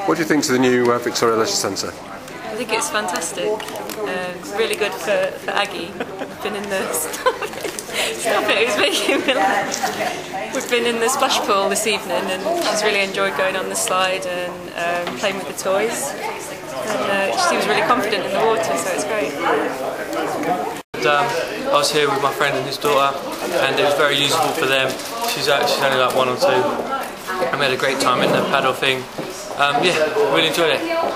What do you think to the new Victoria Leisure Centre? I think it's fantastic. Really good for Aggie. We've been in the stop it. It was making me laugh. We've been in the splash pool this evening, and she's really enjoyed going on the slide and playing with the toys. And she seems really confident in the water, so it's great. I was here with my friend and his daughter, and it was very useful for them. She's only like 1 or 2, and we had a great time in the paddle thing. Yeah, really enjoyed it.